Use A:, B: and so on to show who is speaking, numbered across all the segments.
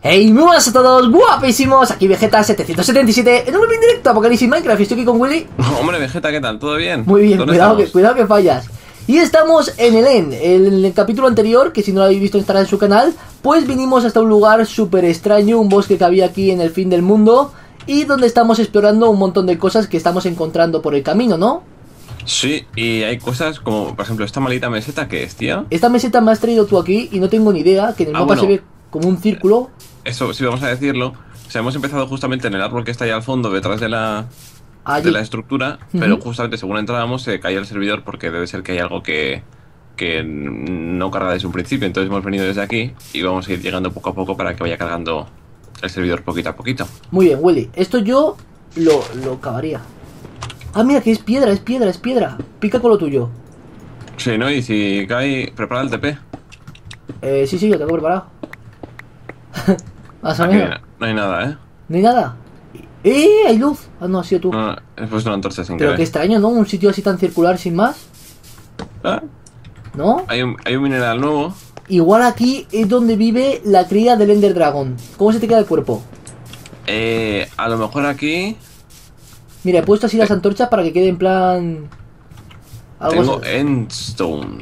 A: Hey, muy buenas a todos, guapísimos, aquí Vegeta777 en un nuevo directo Apocalipsis Minecraft y estoy aquí con Willy.
B: Hombre, Vegeta, ¿qué tal? ¿Todo bien?
A: Muy bien, cuidado que fallas. Y estamos en el End. En el capítulo anterior, que si no lo habéis visto estará en su canal, pues vinimos hasta un lugar súper extraño, un bosque que había aquí en el fin del mundo, y donde estamos explorando un montón de cosas que estamos encontrando por el camino, ¿no?
B: Sí, y hay cosas como, por ejemplo, esta maldita meseta, ¿qué es, tío?
A: Esta meseta me has traído tú aquí y no tengo ni idea, que en el mapa
B: bueno,
A: se ve como un círculo.
B: Eso sí, vamos a decirlo. O sea, hemos empezado justamente en el árbol que está ahí al fondo, detrás de la estructura, pero justamente según entrábamos se caía el servidor porque debe ser que hay algo que no carga desde un principio. Entonces hemos venido desde aquí y vamos a ir llegando poco a poco para que vaya cargando el servidor poquito a poquito.
A: Muy bien, Willy. Esto yo lo cavaría. Ah, mira, que es piedra, es piedra, es piedra. Pica con lo tuyo.
B: Sí, ¿no? Y si cae, prepara el TP.
A: Sí, yo tengo preparado. Más o menos.
B: No hay nada, ¿eh?
A: No hay nada. Hay luz. Ah, no, ha sido tú.
B: No, he puesto una antorcha sin
A: Pero
B: querer.
A: qué extraño, ¿no? Un sitio así tan circular sin más.
B: Ah,
A: ¿No?
B: hay un mineral nuevo.
A: Igual aquí es donde vive la cría del Ender Dragon. ¿Cómo se te queda el cuerpo?
B: A lo mejor aquí...
A: Mira, he puesto así las antorchas para que quede en plan...
B: Tengo Endstone.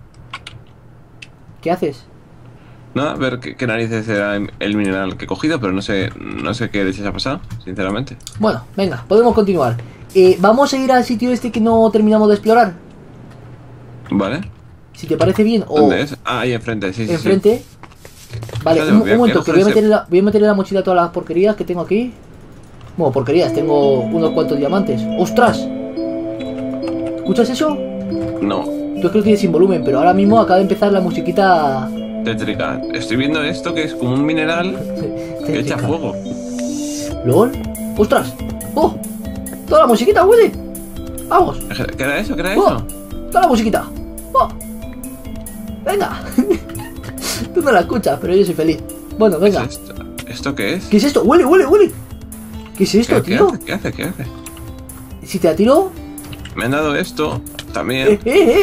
A: ¿Qué haces?
B: Nada, a ver qué narices era el mineral que he cogido, pero no sé qué leches ha pasado, sinceramente.
A: Bueno, venga, podemos continuar. Vamos a ir al sitio este que no terminamos de explorar.
B: Vale.
A: Si te parece bien.
B: ¿Dónde es? Ah, ahí enfrente, sí.
A: Enfrente. Vale, un momento, que voy a meter en la mochila todas las porquerías que tengo aquí. Bueno, porquerías, tengo unos cuantos diamantes. ¡Ostras! ¿Escuchas eso?
B: No.
A: Yo creo que tiene sin volumen, pero ahora mismo acaba de empezar la musiquita
B: tétrica. Estoy viendo esto que es como un mineral que echa fuego.
A: ¿Lol? ¡Ostras! ¡Oh! ¡Toda la musiquita, Willy! ¡Vamos!
B: ¿Qué era eso? ¿Qué era eso?
A: ¡Toda la musiquita! ¡Oh! ¡Venga! Tú no la escuchas, pero yo soy feliz. Bueno, venga.
B: ¿Qué es esto? ¿Esto qué es?
A: ¿Qué es esto? ¡Willy! ¿Qué es esto, tío?
B: ¿Qué hace?
A: Si te la tiro...
B: Me han dado esto también.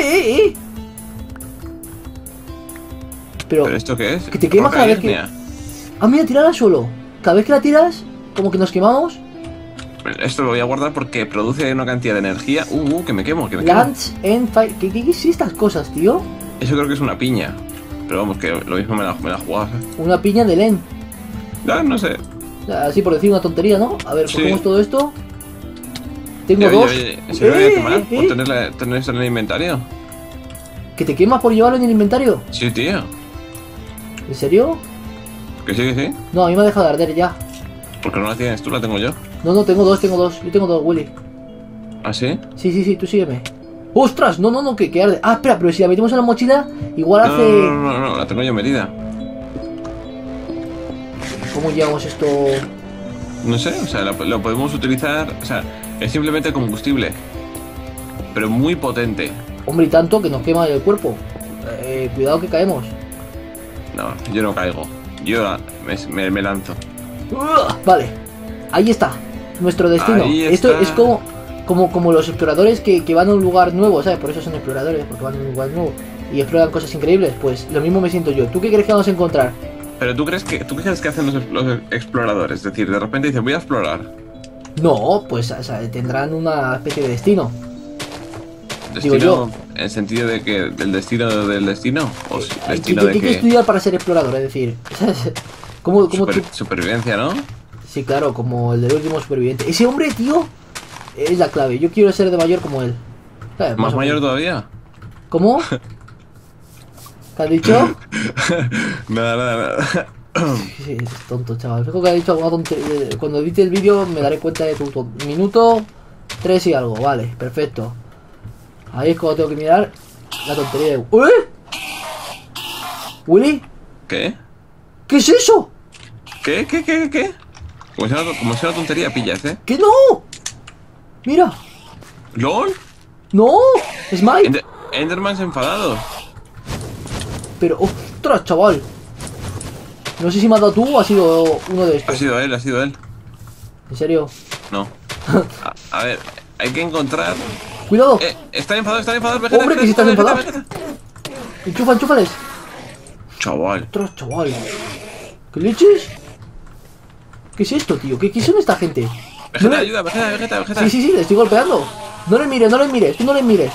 A: Pero
B: ¿esto qué es?
A: Que te quema cada vez que... Ah, mira, tirarla solo. Cada vez que la tiras, como que nos quemamos.
B: Esto lo voy a guardar porque produce una cantidad de energía. Que me quemo,
A: Lands and Fire. ¿Qué es estas cosas, tío?
B: Eso creo que es una piña. Pero vamos, que lo mismo me la jugaba.
A: Una piña de Len.
B: No sé.
A: Así por decir una tontería, ¿no? A ver, cogemos todo esto. Tengo
B: dos. ¿Se me voy a quemar por tener esto en el inventario?
A: ¿Que te quemas por llevarlo en el inventario?
B: Sí, tío.
A: ¿En serio?
B: Que sí.
A: No, a mí me ha dejado de arder ya.
B: ¿Por qué no la tienes tú? La tengo yo.
A: No, tengo dos. Yo tengo dos, Willy.
B: ¿Ah, sí?
A: Sí, tú sígueme. ¡Ostras! No, que arde. Ah, espera, pero si la metemos en la mochila, igual hace...
B: No, la tengo yo medida.
A: ¿Cómo llevamos esto?
B: No sé, o sea, lo podemos utilizar... O sea, es simplemente combustible. Pero muy potente.
A: Hombre, y tanto que nos quema el cuerpo. Cuidado que caemos.
B: No, yo no caigo. Yo me lanzo.
A: Vale, ahí está. Nuestro destino. Esto es como los exploradores que van a un lugar nuevo, ¿sabes? Por eso son exploradores, porque van a un lugar nuevo y exploran cosas increíbles. Pues lo mismo me siento yo. ¿Tú qué crees que vamos a encontrar?
B: Pero ¿tú crees que hacen los exploradores? Es decir, de repente dicen, voy a explorar.
A: No, pues o sea, tendrán una especie de destino.
B: ¿Destino
A: digo yo,
B: en el sentido de que del destino del destino? ¿O destino
A: ¿Qué
B: de
A: hay que estudiar para ser explorador? Es decir, ¿cómo
B: supervivencia, ¿no?
A: Sí, claro, como el del último superviviente. Ese hombre, tío, es la clave. Yo quiero ser de mayor como él. ¿Sabes?
B: ¿Más mayor todavía?
A: ¿Cómo? ¿Qué has dicho?
B: Nada.
A: Sí, es tonto, chaval. Fijo que ha dicho alguna tontería. Cuando edite el vídeo me daré cuenta de tu minuto 3 y algo. Vale, perfecto. Ahí es cuando tengo que mirar la tontería de... ¿Willy?
B: ¿Qué?
A: ¿Qué es eso?
B: ¿Qué? Como si una tontería pillas, ¿eh?
A: ¡Que no! Mira.
B: ¿LOL?
A: ¡No! ¡Es Mike!
B: Endermans enfadados.
A: Pero, ostras, chaval. No sé si me has dado tú o ha sido uno de estos.
B: Ha sido él.
A: ¿En serio?
B: No. A ver, hay que encontrar...
A: ¡Cuidado!
B: Están enfadados, Vegeta.
A: ¡Hombre, que si están enfadados! ¡Enchúfales!
B: Chaval.
A: ¡Ostras, chaval! ¿Qué leches? ¿Qué es esto, tío? ¿Qué son esta gente?
B: Vegeta, ayuda, Vegeta.
A: Sí, le estoy golpeando. No le mires, tú no le mires.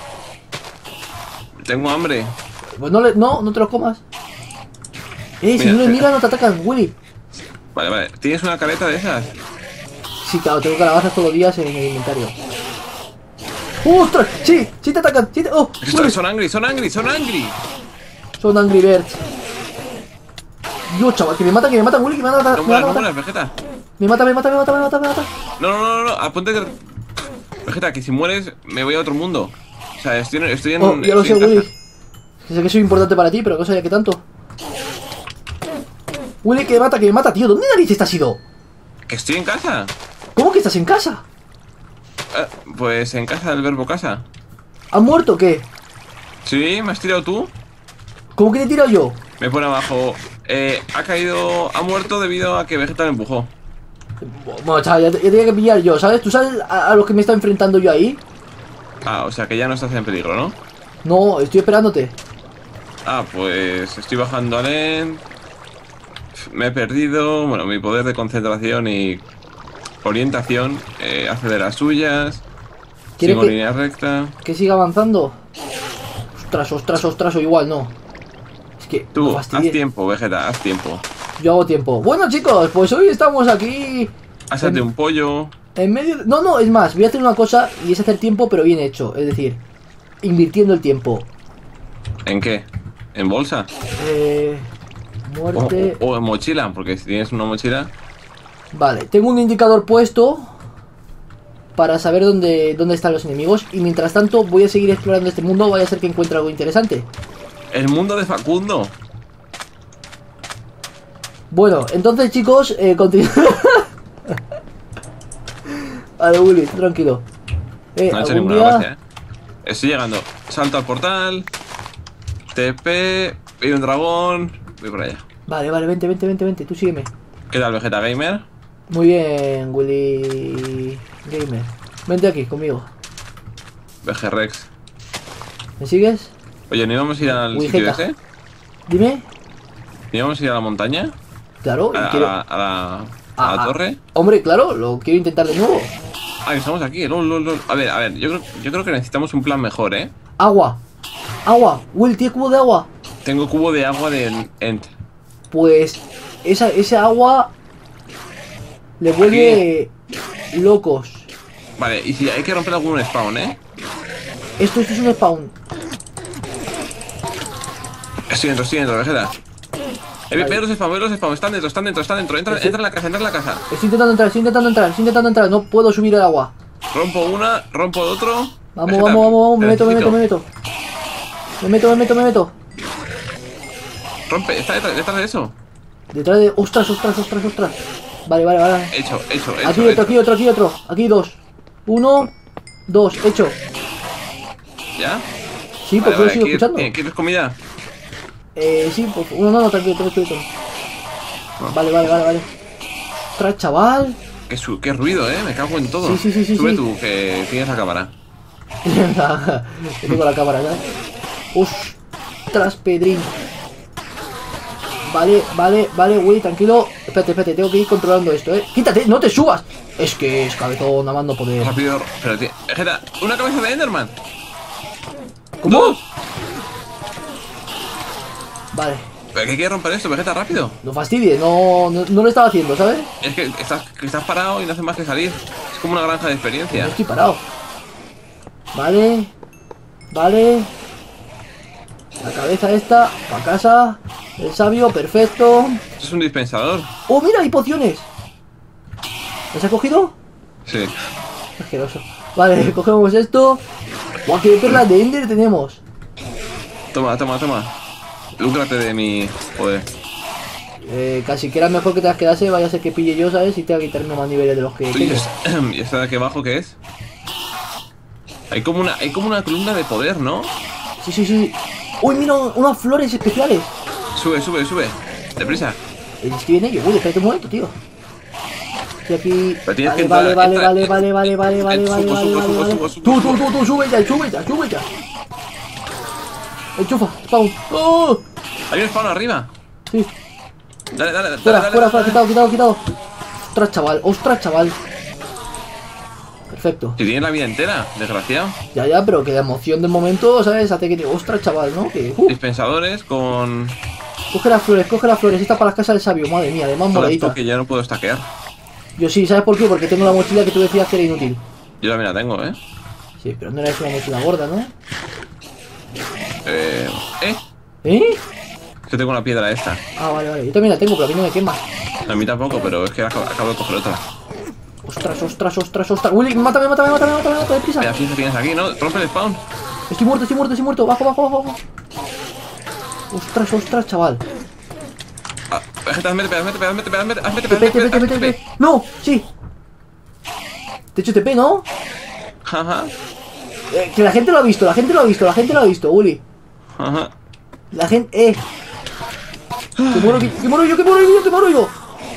B: Tengo hambre.
A: Pues no te lo comas. Si no le miras no te atacan, Willy.
B: Vale. ¿Tienes una careta de esas?
A: Sí, claro, tengo calabazas todos los días en el inventario. ¡Ostras! Sí te atacan. Oh,
B: son angry.
A: Son Angry Birds. Dios, chaval, que me matan, Willy, que me van a matar.
B: No mueras, Vegeta.
A: Me mata.
B: No, apunte. Vegeta, que si mueres me voy a otro mundo. O sea, estoy en...
A: Oh, ya lo sé, Willy. Sé que soy importante para ti, pero no sabía que tanto. Willy, que me mata, tío. ¿Dónde narices te has ido?
B: Que estoy en casa.
A: ¿Cómo que estás en casa?
B: Pues en casa del verbo casa.
A: ¿Has muerto o qué?
B: Sí, ¿me has tirado tú?
A: ¿Cómo que te he tirado yo?
B: Me pone abajo. Ha muerto debido a que Vegeta me empujó.
A: Bueno, chaval, ya tenía que pillar yo, ¿sabes? ¿Tú sabes a los que me está enfrentando yo ahí?
B: O sea que ya no estás en peligro, ¿no?
A: No, estoy esperándote.
B: Pues estoy bajando al end. Me he perdido. Bueno, mi poder de concentración y orientación hace de las suyas. Sigo en línea recta.
A: ¿Que siga avanzando? Ostras, o igual no. Es que
B: tú, haz tiempo, Vegeta, haz tiempo.
A: Yo hago tiempo. Bueno, chicos, pues hoy estamos aquí.
B: Házate un pollo.
A: En medio de... No, es más, voy a hacer una cosa y es hacer tiempo, pero bien hecho. Es decir, invirtiendo el tiempo.
B: ¿En qué? ¿En bolsa?
A: Muerte.
B: O en mochila, porque si tienes una mochila.
A: Vale, tengo un indicador puesto para saber dónde están los enemigos. Y mientras tanto voy a seguir explorando este mundo. Vaya a ser que encuentre algo interesante.
B: El mundo de Facundo.
A: Bueno, entonces chicos, continúa. Vale, Willy, tranquilo.
B: No he hecho ninguna gracia, Estoy llegando. Salto al portal. TP. Hay un dragón. Voy por allá.
A: Vale, vente. Tú sígueme.
B: ¿Qué tal, Vegeta Gamer?
A: Muy bien, Willy Gamer. Vente aquí conmigo.
B: VGRex.
A: ¿Me sigues?
B: Oye, ¿no íbamos a ir al sitio ese?
A: Dime.
B: ¿No íbamos a ir a la montaña?
A: Claro.
B: ¿A la torre?
A: Hombre, claro, lo quiero intentar de nuevo.
B: Estamos aquí. A ver, yo creo que necesitamos un plan mejor,
A: Agua. Will, ¿tienes cubo de agua?
B: Tengo cubo de agua de End.
A: Pues esa agua le vuelve locos.
B: Vale, y si hay que romper algún spawn,
A: Esto es un spawn.
B: Estoy dentro, Vegeta. Ve los spawn, están dentro. Entra en la casa.
A: Estoy intentando entrar. No puedo subir el agua.
B: Rompo una, rompo otro.
A: Vamos. Me meto.
B: Rompe, está detrás de eso.
A: Detrás de... Ostras. Vale.
B: Hecho.
A: Aquí otro. Aquí dos. 1, 2, hecho.
B: ¿Ya?
A: Sí, porque lo sigo escuchando.
B: ¿Quieres comida?
A: Sí, pues... No, tranquilo. Vale. Ostras, chaval.
B: Qué ruido, me cago en todo.
A: Sí.
B: Sube tú, que tienes la cámara.
A: Tengo la cámara, ¿sabes? Ostras, Pedrín. Vale, Willy, tranquilo. Espérate, tengo que ir controlando esto, Quítate, no te subas. Es que es cabezón, nada más no poder.
B: Rápido, espérate. Vegeta, una cabeza de Enderman.
A: ¿Cómo?
B: 2.
A: Vale.
B: ¿Pero qué quieres romper esto, Vegeta? Rápido.
A: No fastidies, no lo estaba haciendo, ¿sabes?
B: Es que estás parado y no hace más que salir. Es como una granja de experiencia.
A: No estoy parado. Vale. La cabeza esta, para casa. El sabio, perfecto.
B: Esto es un dispensador.
A: ¡Oh, mira, hay pociones! ¿Las has cogido?
B: Sí.
A: Asqueroso. Vale, cogemos esto. ¡Guau, qué perlas de Ender tenemos!
B: Toma. Lúcrate de mi poder.
A: Casi que era mejor que te las quedase. Vaya a ser que pille yo, ¿sabes? Y tenga que quitarme más niveles de los que tengo.
B: ¿Y esta de aquí abajo qué es? Hay como una columna de poder, ¿no?
A: Sí. ¡Uy, mira! Unas flores especiales.
B: Sube. Deprisa.
A: Estoy en ello. Uy, espérate un momento, tío. Estoy aquí. Vale. Tú, sube ya. Enchufa, spawn. ¡Oh!
B: Hay un spawn arriba.
A: Sí.
B: Dale.
A: Fuera, quitado. Ostras, chaval, ostras, chaval. Perfecto.
B: Si tienes la vida entera, desgraciado.
A: Ya, pero que la emoción del momento, ¿sabes? Hace que te... Ostras, chaval, ¿no? Que,
B: Dispensadores con...
A: Coge las flores. Esta para las casas del sabio, madre mía, además moradita.
B: Que ya no puedo stackear.
A: Yo sí, ¿sabes por qué? Porque tengo la mochila que tú decías que era inútil.
B: Yo también la tengo, ¿eh?
A: Sí, pero no era una mochila gorda, ¿no?
B: ¿Eh? Que tengo una piedra esta.
A: Ah, vale. Yo también la tengo, pero a mí no me quema.
B: A mí tampoco, pero es que acabo de coger otra.
A: Ostras. Willy, mátame, deprisa.
B: Mira, fijo tienes aquí, ¿no? Rompe el spawn.
A: Estoy muerto. Bajo. Ostras, chaval.
B: Vegeta, métete.
A: TP. No, sí. Te he hecho TP, ¿no?
B: Ajá.
A: Que la gente lo ha visto, Willy.
B: Ajá.
A: La gente, Que muero yo.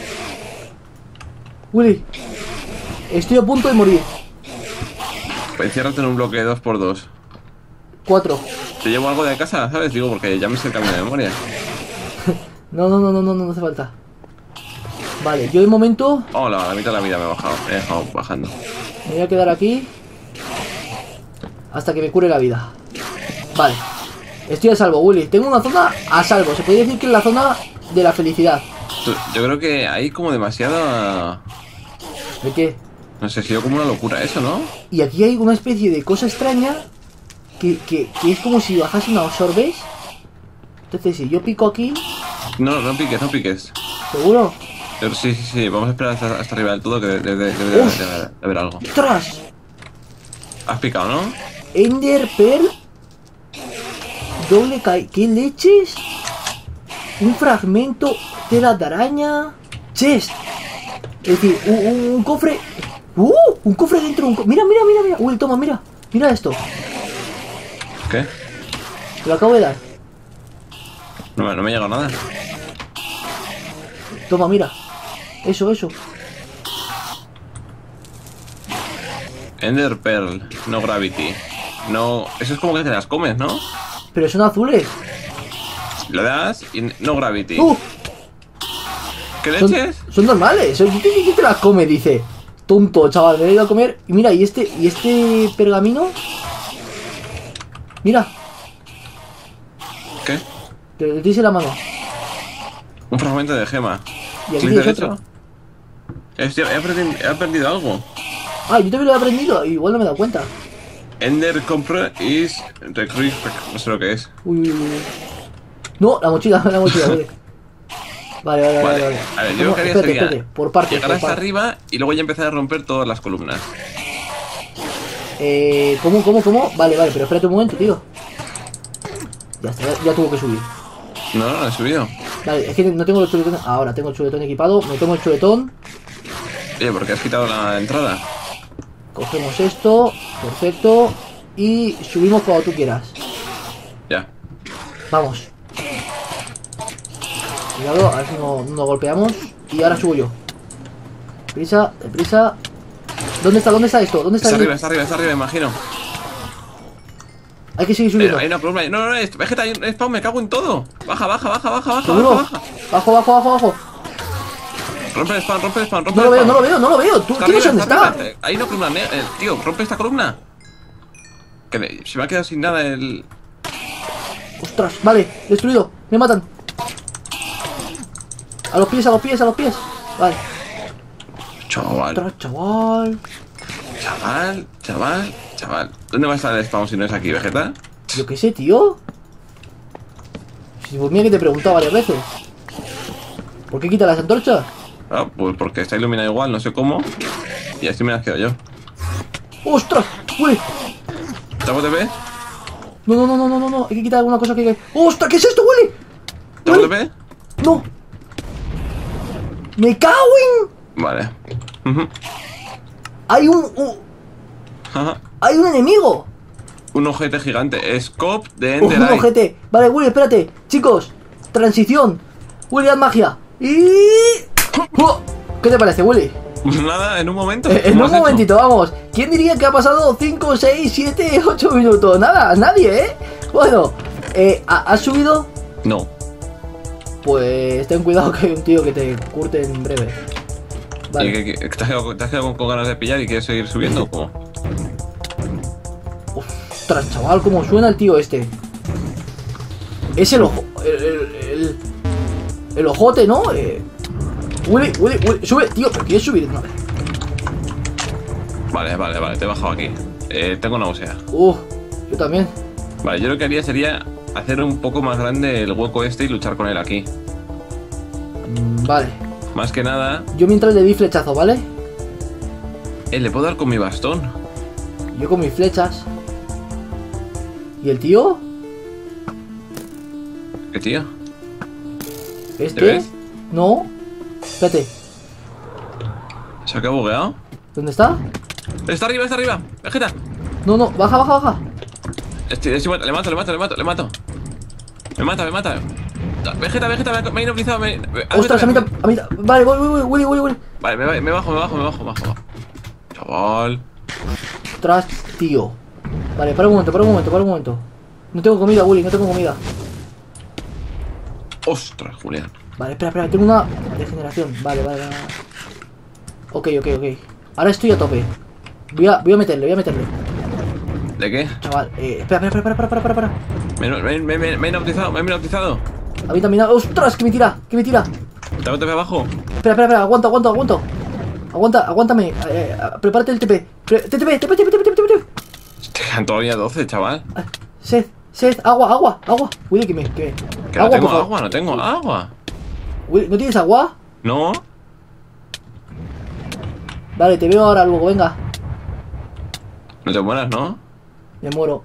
A: Willy. Estoy a punto de morir.
B: Pues enciérrate en un bloque de 2x2.
A: 4.
B: Te llevo algo de casa, ¿sabes? Digo, porque ya me sé el camino de memoria.
A: No hace falta. Vale, yo de momento...
B: Oh, la mitad de la vida me he dejado bajando.
A: Me voy a quedar aquí hasta que me cure la vida. Vale. Estoy a salvo, Willy. Tengo una zona a salvo. Se puede decir que es la zona de la felicidad.
B: Yo creo que hay como demasiada...
A: ¿De qué?
B: No sé, ha sido como una locura eso, ¿no?
A: Y aquí hay una especie de cosa extraña que es como si bajase una sorbes. Entonces, si yo pico aquí...
B: No piques.
A: ¿Seguro?
B: Sí. Vamos a esperar hasta arriba del todo, que debe de haber algo.
A: ¡Ostras!
B: Has picado, ¿no?
A: Ender Pearl. Doble Kai. ¿Qué leches? Un fragmento. Tela de araña. Chest. Es decir, un cofre. Un cofre dentro de un cofre. Mira. Uy, toma, mira. Mira esto.
B: ¿Qué?
A: Te lo acabo de dar.
B: No me ha llegado nada.
A: Toma, mira. Eso.
B: Ender Pearl, no Gravity. No, eso es como que te las comes, ¿no?
A: Pero son azules.
B: Le das y no Gravity. ¿Qué leches?
A: Son normales. ¿Qué te las come? Dice. Tonto, chaval, me he ido a comer. Y mira, ¿y este pergamino? Mira.
B: ¿Qué?
A: Te dice la mano.
B: Un fragmento de gema.
A: Y aquí tienes otro.
B: He aprendido algo.
A: Ah, yo también lo he aprendido. Igual no me he dado cuenta.
B: Ender Compra is recruit. No sé lo que es.
A: Uy. No, la mochila, Vale.
B: A ver, yo lo que haría sería
A: por partes,
B: llegar hasta arriba y luego ya empezar a romper todas las columnas.
A: ¿Cómo? Vale, pero espérate un momento, tío. Ya está, ya tuvo que subir.
B: No he subido.
A: Vale, es que no tengo el chuletón. Ahora tengo el chuletón equipado. Me tomo el chuletón.
B: Oye, ¿por qué has quitado la entrada?
A: Cogemos esto. Perfecto. Y subimos cuando tú quieras.
B: Ya.
A: Vamos. Cuidado, a ver si no nos golpeamos. Y ahora subo yo. Deprisa. ¿Dónde está esto? ¿Dónde está?
B: Está arriba, imagino.
A: Hay que seguir subiendo.
B: Hay una columna. No, Vegeta, hay un spawn, me cago en todo. Baja.
A: ¿Seguro? Bajo.
B: Rompe el spawn.
A: No lo veo. ¿Tú quién dónde está?
B: Hay una columna, tío, rompe esta columna. Que se me ha quedado sin nada el...
A: Ostras, vale, destruido. Me matan. A los pies. Vale.
B: Chaval.
A: Ostras, chaval.
B: ¿Dónde va a estar el spawn si no es aquí, Vegeta?
A: Yo qué sé, tío. Si pues mira que te he preguntado varias veces. ¿Por qué quita las antorchas?
B: Ah, pues porque está iluminado igual, no sé cómo. Y así me las quedo yo.
A: ¡Ostras! ¡Uy!
B: ¿Te hago TP?
A: No. Hay que quitar alguna cosa que... ¡Ostras! ¿Qué es esto, Willy?
B: ¿Te hago TP?
A: No. ¡Me cago en!
B: Vale.
A: Hay hay un enemigo.
B: Un ojete gigante. Scope de Ender
A: Un ojete. Vale, Willy, espérate. Chicos, transición. Willy, haz magia. Y... ¿Qué te parece, Willy?
B: Nada, en un momento.
A: En un momentito, vamos. ¿Quién diría que ha pasado 5, 6, 7, 8 minutos? Nada, nadie, ¿eh? Bueno, ¿has subido?
B: No.
A: Pues ten cuidado que hay un tío que te curte en breve.
B: Vale. ¿Y te has quedado con ganas de pillar y quieres seguir subiendo o cómo?
A: Ostras, chaval, cómo suena el tío este. Es el ojo. El ojote, ¿no? Willy, sube, tío, pero quieres subir una vez.
B: Vale, te he bajado aquí. Tengo náusea.
A: Yo también.
B: Vale, yo lo que haría sería hacer un poco más grande el hueco este y luchar con él aquí.
A: Vale.
B: Más que nada...
A: Yo mientras le di flechazo, ¿vale?
B: ¿Le puedo dar con mi bastón?
A: Yo con mis flechas. ¿Y el tío?
B: ¿Qué tío?
A: ¿Este?
B: ¿Te ves?
A: No. Espérate.
B: ¿Se ha bugueado?
A: ¿Dónde está?
B: Está arriba, Vegeta.
A: No, baja.
B: Le mato. Me mata. Vegeta, me he inoculizado.
A: Ostras, a mí. Vale, voy, Willy.
B: Vale, me bajo. Chaval.
A: Ostras, tío. Vale, para un momento. No tengo comida, Willy, no tengo comida.
B: Ostras, Julián.
A: Vale, espera, tengo una degeneración. Vale. Ok. Ahora estoy a tope. Voy a meterle.
B: ¿De qué?
A: Chaval, espera.
B: Me he hipnotizado.
A: A mí también. ¡Ostras! ¡Que me tira!
B: Te abajo.
A: Espera, aguanta. Aguántame. Prepárate el TP. TP.
B: Te quedan todavía 12, chaval.
A: Sed, agua. Willy, que
B: no tengo agua, no tengo agua.
A: Willy, ¿no tienes agua?
B: No.
A: Vale, te veo ahora luego, venga.
B: No te mueras, ¿no?
A: Me muero.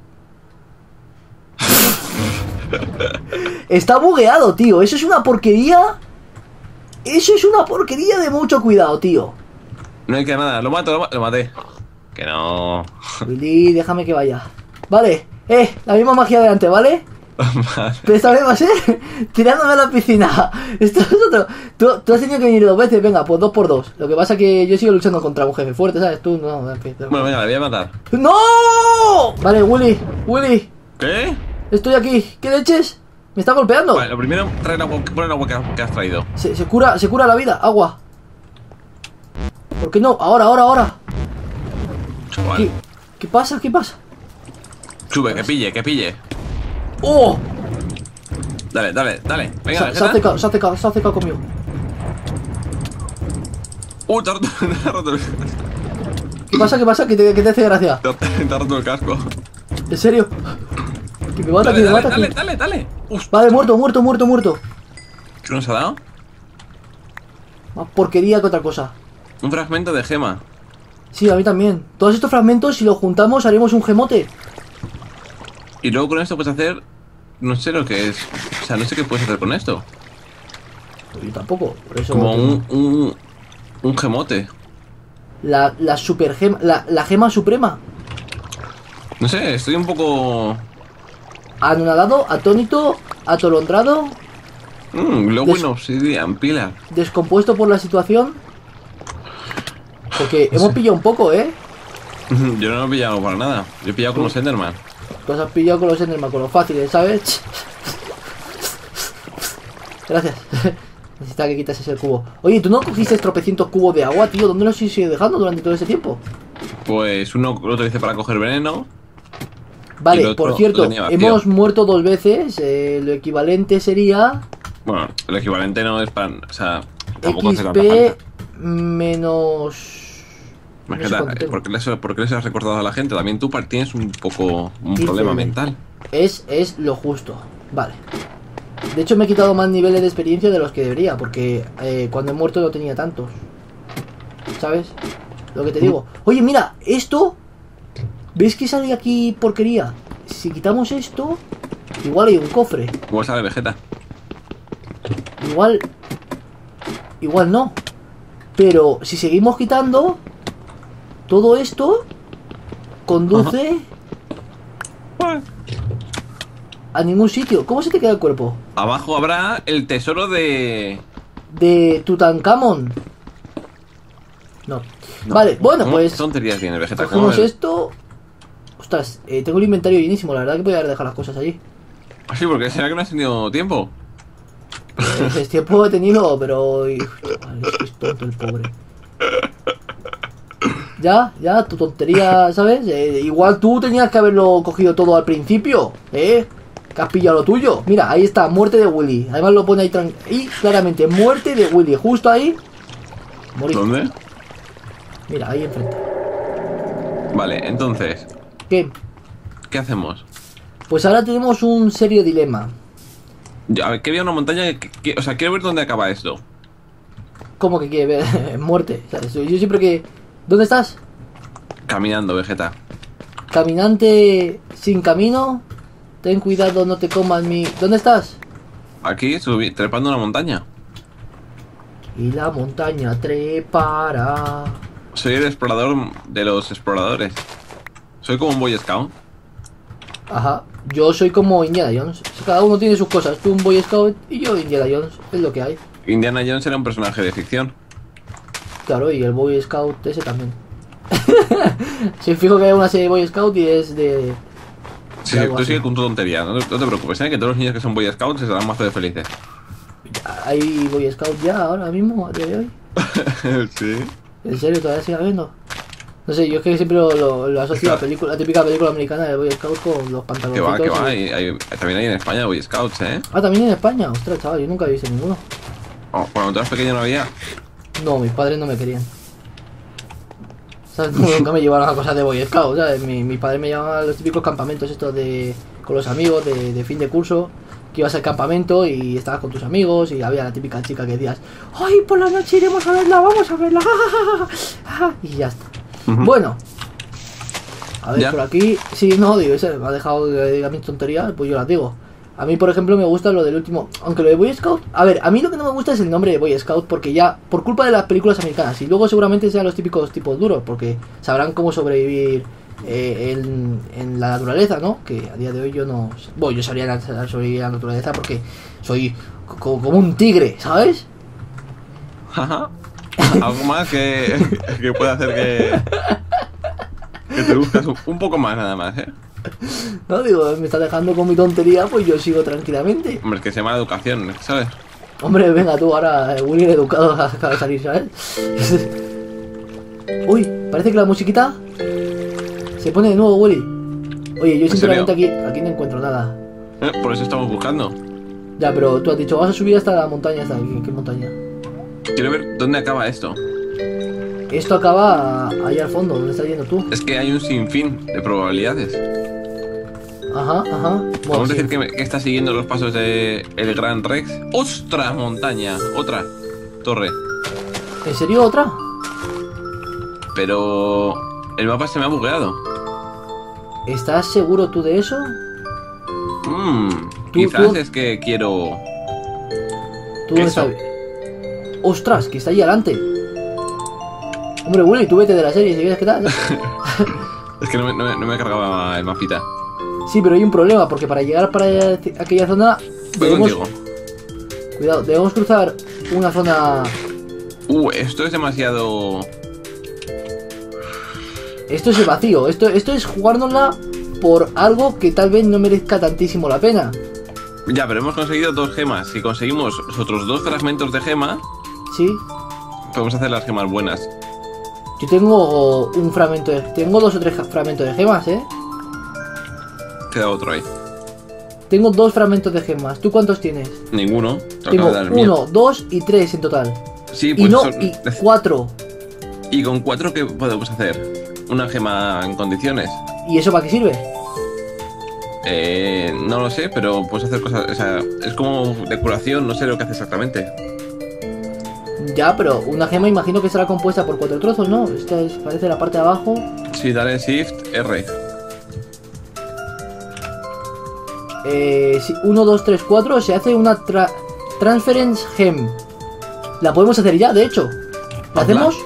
A: Está bugueado, tío. Eso es una porquería. Eso es una porquería de mucho cuidado, tío.
B: No hay que nada. Lo maté. Que no.
A: Willy, déjame que vaya. Vale. La misma magia de antes, ¿vale?
B: Vale.
A: Pero esta vez va a ser tirándome a la piscina. Esto es otro. Tú has tenido que venir 2 veces. Venga, pues 2 por 2. Lo que pasa es que yo sigo luchando contra un jefe fuerte, ¿sabes? Tú no.
B: Bueno, venga, le voy a matar.
A: ¡No! Vale, Willy.
B: ¿Qué?
A: Estoy aquí. ¿Qué leches? Me está golpeando.
B: Vale, lo primero, trae pon el agua que has traído.
A: Se cura la vida. Agua. ¿Por qué no? Ahora.
B: Chaval.
A: ¿Qué pasa?
B: Sube, que pille.
A: ¡Oh!
B: Dale. Venga,
A: se ha acercado conmigo.
B: Te ha roto el...
A: ¿Qué pasa? ¿Qué te hace gracia?
B: Te ha roto el casco.
A: ¿En serio? Que me mata,
B: Dale.
A: Vale, muerto.
B: ¿Qué nos ha dado?
A: Más porquería que otra cosa.
B: Un fragmento de gema.
A: Sí, a mí también. Todos estos fragmentos, si los juntamos, haremos un gemote.
B: Y luego con esto puedes hacer... No sé lo que es... O sea, no sé qué puedes hacer con esto.
A: Yo tampoco, por eso...
B: Como un gemote.
A: La super gema... La gema suprema.
B: No sé, estoy un poco...
A: Anonadado, atónito, atolondrado.
B: Glowing Obsidian, Pilar.
A: Descompuesto por la situación. Porque hemos pillado un poco, ¿eh?
B: Yo no lo he pillado para nada. Yo he pillado con los Enderman.
A: Tú has pillado con los Enderman, con los fáciles, ¿sabes? Gracias. Necesitaba que quitas ese cubo. Oye, ¿tú no cogiste tropecientos cubos de agua, tío? ¿Dónde los sigues dejando durante todo ese tiempo?
B: Pues uno lo utilicé para coger veneno.
A: Vale, por cierto, hemos muerto 2 veces. Lo equivalente sería...
B: Bueno, lo equivalente no es para... O sea, tampoco hace tanta
A: XP
B: falta.
A: menos...
B: ¿Por qué les has recordado a la gente? También tú tienes un poco un problema mental.
A: Es lo justo. Vale. De hecho me he quitado más niveles de experiencia de los que debería. Porque cuando he muerto no tenía tantos. ¿Sabes? Lo que te digo. Oye, mira, esto... ¿Veis que sale aquí porquería? Si quitamos esto, igual hay un cofre.
B: Igual sale Vegeta.
A: Igual no. Pero si seguimos quitando, todo esto conduce a ningún sitio. ¿Cómo se te queda el cuerpo?
B: Abajo habrá el tesoro de
A: Tutankamón. No. Vale, bueno, pues...
B: ¿Qué tonterías tiene Vegeta?
A: Cogemos esto... Ostras, tengo el inventario llenísimo. La verdad que voy a dejar las cosas allí.
B: Sí, porque será que no has tenido tiempo.
A: Tiempo he tenido, pero... Vale, es tonto el pobre. Ya, tu tontería, ¿sabes? Igual tú tenías que haberlo cogido todo al principio, ¿eh? Que has pillado lo tuyo. Mira, ahí está, muerte de Willy. Además lo pone ahí claramente, muerte de Willy. Justo ahí. Morir.
B: ¿Dónde?
A: Mira, ahí enfrente.
B: Vale, entonces.
A: ¿Qué?
B: ¿Qué hacemos?
A: Pues ahora tenemos un serio dilema.
B: A ver, quería una montaña o sea, quiero ver dónde acaba esto.
A: ¿Cómo que quiere ver? Muerte. O sea, yo siempre que... ¿Dónde estás?
B: Caminando, Vegeta.
A: Caminante sin camino. Ten cuidado, no te comas mi... ¿Dónde estás?
B: Aquí, trepando una montaña.
A: Y la montaña trepará.
B: Soy el explorador de los exploradores. Soy como un Boy Scout.
A: Ajá. Yo soy como Indiana Jones. Cada uno tiene sus cosas. Tú un Boy Scout y yo Indiana Jones. Es lo que hay.
B: Indiana Jones era un personaje de ficción.
A: Claro, y el Boy Scout ese también. Si fijo que hay una serie de Boy Scout y es de...
B: Sí, tú sigues con tu tontería, no te preocupes, que todos los niños que son Boy Scouts se darán mazo de felices.
A: ¿Hay Boy Scout ya ahora mismo, a día de hoy?
B: Sí.
A: ¿En serio? ¿Todavía sigue habiendo? No sé, yo es que siempre lo asocio a la típica película americana de Boy Scout con los pantalones.
B: Que va, también hay en España Boy Scouts, ¿eh?
A: Ah, también en España, ostras, chaval, yo nunca he visto ninguno.
B: Oh, cuando tú eras pequeño no había.
A: No, mis padres no me querían. ¿Sabes? Nunca me llevaron a cosas de Boy Scout, ¿sabes? Mis padres me llevaban a los típicos campamentos estos con los amigos de fin de curso, que ibas al campamento y estabas con tus amigos y había la típica chica que decías, ¡ay, por la noche iremos a verla, vamos a verla! Y ya está. Bueno, a ver, ¿ya? Por aquí, sí, no, digo, ese me ha dejado que diga mis tonterías, pues yo las digo. A mí, por ejemplo, me gusta lo del último, aunque lo de Boy Scout, a ver, a mí lo que no me gusta es el nombre de Boy Scout, porque ya, por culpa de las películas americanas, y luego seguramente sean los típicos tipos duros, porque sabrán cómo sobrevivir en la naturaleza, ¿no? Que a día de hoy yo no, bueno, yo sabría sobrevivir en la naturaleza porque soy como un tigre, ¿sabes?
B: Ajá. Algo más que pueda hacer que te buscas un poco más nada más, ¿eh?
A: No, digo, me está dejando con mi tontería, pues yo sigo tranquilamente.
B: Hombre, es que se llama educación, ¿sabes?
A: Hombre, venga tú, ahora Willy educado acaba de salir, ¿sabes? Uy, parece que la musiquita se pone de nuevo, Willy. Oye, yo sinceramente aquí no encuentro nada.
B: Por eso estamos buscando.
A: Ya, pero tú has dicho, vas a subir hasta la montaña, ¿qué montaña?
B: Quiero ver dónde acaba esto.
A: Esto acaba ahí al fondo, ¿dónde estás yendo tú?
B: Es que hay un sinfín de probabilidades.
A: Ajá. Bueno,
B: ¿podemos decir que está siguiendo los pasos de el Gran Rex? ¡Ostras, montaña! Otra torre.
A: ¿En serio otra?
B: Pero el mapa se me ha bugueado.
A: ¿Estás seguro tú de eso?
B: Quizás es que quiero...
A: ¿Tú dónde estás? ¡Ostras, que está ahí adelante! Hombre, Willy, tú vete de la serie si quieres que tal.
B: Es que no me cargaba el mapita.
A: Sí, pero hay un problema, porque para llegar para aquella zona cuidado, debemos cruzar una zona...
B: Esto es demasiado...
A: Esto es el vacío, esto es jugárnosla por algo que tal vez no merezca tantísimo la pena.
B: Ya, pero hemos conseguido 2 gemas. Si conseguimos los otros 2 fragmentos de gema...
A: Sí.
B: Podemos hacer las gemas buenas.
A: Yo tengo un fragmento tengo 2 o 3 fragmentos de gemas, ¿eh?
B: Queda otro ahí.
A: Tengo 2 fragmentos de gemas. ¿Tú cuántos tienes?
B: Ninguno.
A: Tengo 1, 2 y 3 en total.
B: Sí, pues
A: y 4.
B: ¿Y con 4 qué podemos hacer? Una gema en condiciones.
A: ¿Y eso para qué sirve?
B: No lo sé, pero puedes hacer cosas... O sea, es como decoración, no sé lo que hace exactamente.
A: Ya, pero una gema imagino que será compuesta por 4 trozos, ¿no? Esta parece la parte de abajo.
B: Sí, dale Shift R.
A: Sí, 1, 2, 3, 4. Se hace una Transference Gem. La podemos hacer ya, de hecho. ¿La hacemos?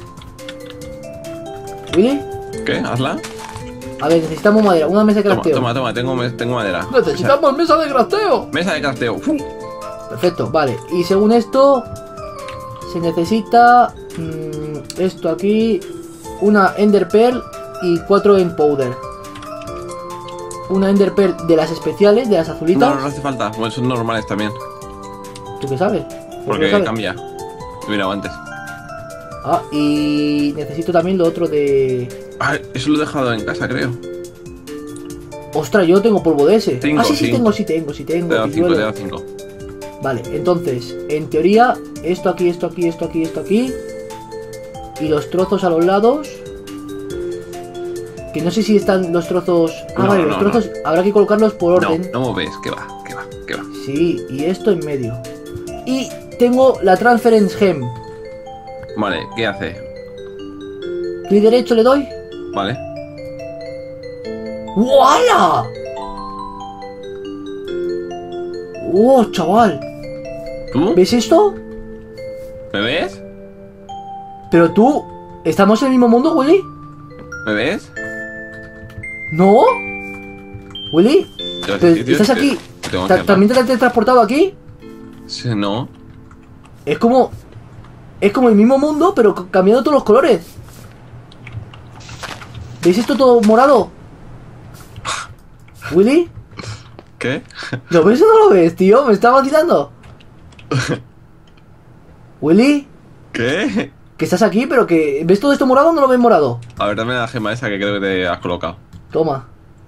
A: ¿Willy?
B: ¿Qué? ¿Hazla?
A: A ver, necesitamos madera, una mesa de crafteo.
B: Toma, tengo madera.
A: ¡Necesitamos mesa de crafteo!
B: Mesa de crafteo.
A: Perfecto, vale. Y según esto, se necesita esto aquí, una Ender Pearl y 4 en powder. Una Ender Pearl de las especiales, de las azulitas.
B: No hace falta, bueno, son normales también.
A: ¿Tú qué sabes?
B: Porque cambia. Mira, antes.
A: Ah, y necesito también lo otro de...
B: Ah, eso lo he dejado en casa, creo.
A: Ostras, yo no tengo polvo de ese.
B: Cinco,
A: ah, sí,
B: cinco.
A: sí tengo.
B: Te da 5, te da 5.
A: Vale, entonces, en teoría, esto aquí, esto aquí, esto aquí, esto aquí. Y los trozos a los lados. Que no sé si están los trozos... Ah, vale, los trozos habrá que colocarlos por orden.
B: No movéis, que va.
A: Sí, y esto en medio. Y tengo la Transference Gem.
B: Vale, ¿qué hace?
A: Clic derecho le doy.
B: Vale.
A: ¡Wala! ¡Oh, chaval!
B: ¿Tú?
A: ¿Ves esto?
B: ¿Me ves?
A: Pero tú... ¿Estamos en el mismo mundo, Willy?
B: ¿Me ves?
A: ¿No? ¿Willy?
B: Pero,
A: ¿estás aquí? ¿También te has transportado aquí?
B: Sí, no.
A: Es como el mismo mundo, pero cambiando todos los colores. ¿Veis esto todo morado? ¿Willy?
B: ¿Qué?
A: ¿Lo ves o no lo ves, tío? ¿Me está vacilando? ¿Willy?
B: ¿Qué?
A: Que estás aquí, pero que... ¿Ves todo esto morado o no lo ves morado?
B: A ver, dame la gema esa que creo que te has colocado.
A: Toma.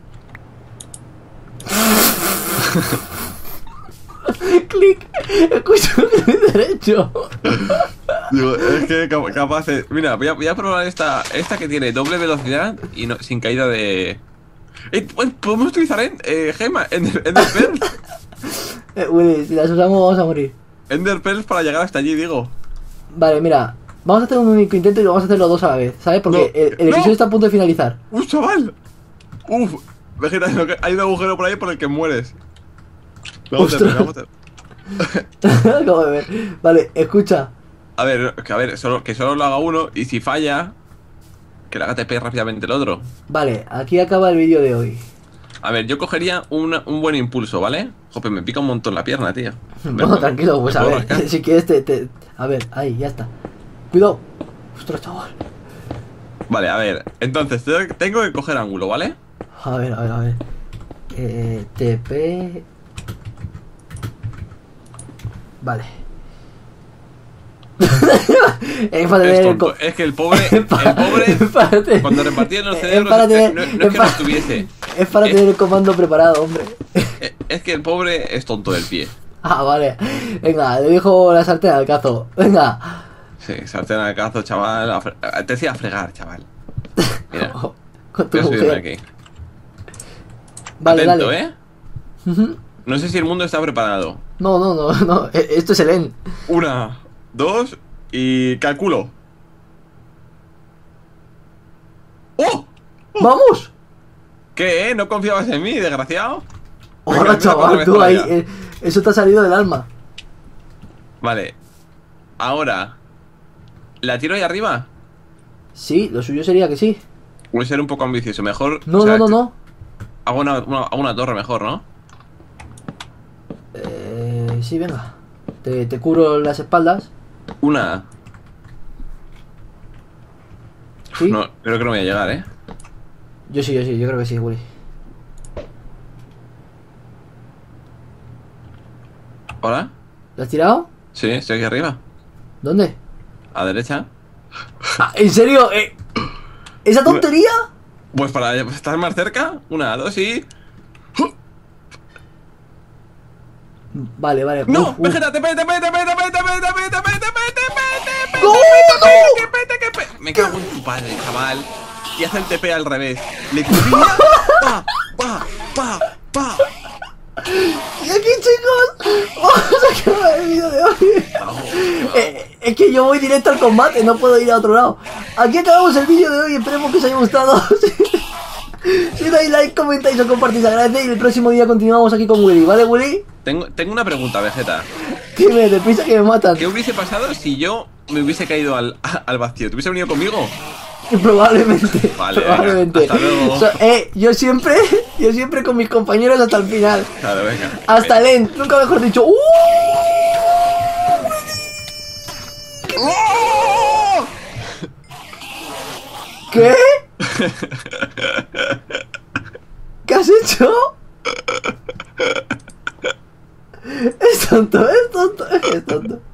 A: Clic. Escucha, clic derecho.
B: Digo, es que capaz de... Mira, voy a probar esta que tiene doble velocidad y no, sin caída de... ¿Podemos utilizar gema? Enderpearls.
A: Willy, si las usamos vamos a morir.
B: Enderpearls para llegar hasta allí, digo.
A: Vale, mira. Vamos a hacer un único intento y vamos a hacer los dos a la vez, ¿sabes? Porque el episodio está a punto de finalizar.
B: Chaval! Vegeta, hay un agujero por ahí por el que mueres. Vamos a ver.
A: Acabo de ver. Vale, escucha.
B: A ver, que solo lo haga uno y si falla, que le haga TP rápidamente el otro.
A: Vale, aquí acaba el vídeo de hoy.
B: A ver, yo cogería un buen impulso, ¿vale? Jope, me pica un montón la pierna, tío.
A: No, tranquilo, pues a ver, si quieres A ver, ahí, ya está. Cuidado. Ostras, chaval.
B: Vale, a ver, entonces tengo que coger ángulo, ¿vale?
A: A ver. TP... Vale.
B: Es que el pobre cuando repartía los cerebros no es que no estuviese.
A: Es para tener el comando preparado, hombre.
B: Es que el pobre es tonto del pie.
A: Ah, vale. Venga, le dejo la sartén al cazo. Venga.
B: Sí, sartén al cazo, chaval. Te decía fregar, chaval. Mira.
A: Con tu
B: voy a subirme
A: mujer.
B: aquí.
A: Vale,
B: Atento,
A: dale.
B: No sé si el mundo está preparado.
A: No. Esto es el N.
B: 1, 2 y calculo. ¡Oh!
A: ¡Vamos!
B: ¿Qué, ¿No confiabas en mí, desgraciado?
A: Hola, chaval, tú ahí. Eso te ha salido del alma.
B: Vale. Ahora, ¿la tiro ahí arriba?
A: Sí, lo suyo sería que sí.
B: Voy a ser un poco ambicioso. Mejor.
A: No.
B: Hago una torre mejor, ¿no?
A: Sí, venga. Te cubro las espaldas.
B: Una.
A: ¿Sí?
B: No, creo que no voy a llegar, ¿eh?
A: Yo creo que sí, Willy.
B: ¿Hola?
A: ¿Lo has tirado?
B: Sí, estoy aquí arriba.
A: ¿Dónde?
B: A derecha.
A: Ah, ¿en serio? ¿Esa tontería?
B: Pues para estar más cerca. 1, 2 y...
A: Vale.
B: ¡No! ¡Vegeta! ¡TP! Me cago en tu padre, chaval. Y hace el TP al revés. Le cubría... ¡Pa!
A: Y aquí, chicos, vamos a acabar el vídeo de hoy. Es que yo voy directo al combate, no puedo ir a otro lado. Aquí acabamos el vídeo de hoy, esperemos que os haya gustado. Si dais like, comentáis o compartís, agradece. Y el próximo día continuamos aquí con Willy, ¿vale, Willy?
B: Tengo una pregunta, Vegeta.
A: Dime, deprisa que me matan.
B: ¿Qué hubiese pasado si yo me hubiese caído al vacío? ¿Te hubiese venido conmigo?
A: Probablemente.
B: Vale,
A: probablemente.
B: Venga, hasta luego.
A: Yo siempre con mis compañeros hasta el final.
B: Claro, venga.
A: Hasta el end, nunca mejor dicho.
B: ¡Oh!
A: ¿Qué? ¿Qué has hecho? Es tonto.